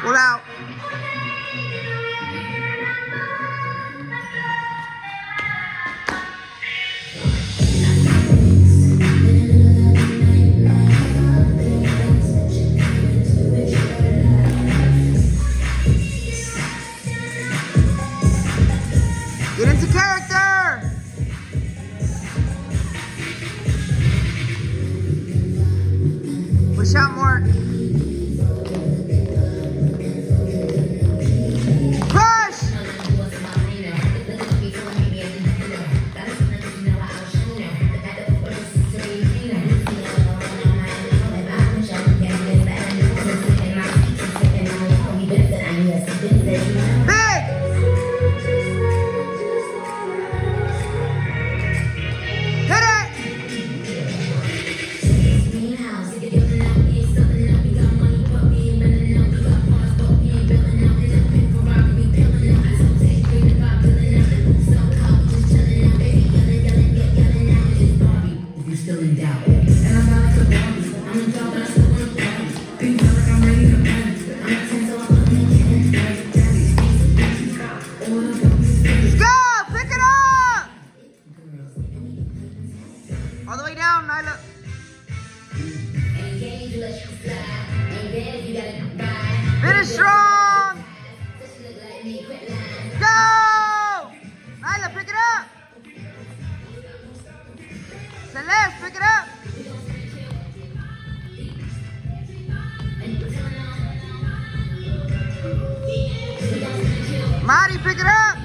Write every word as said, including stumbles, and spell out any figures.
Pull out. Get into character. Push out more. All the way down, Nyla. Finish strong. Go! Nyla, pick it up. Celeste, pick it up. Mari, pick it up.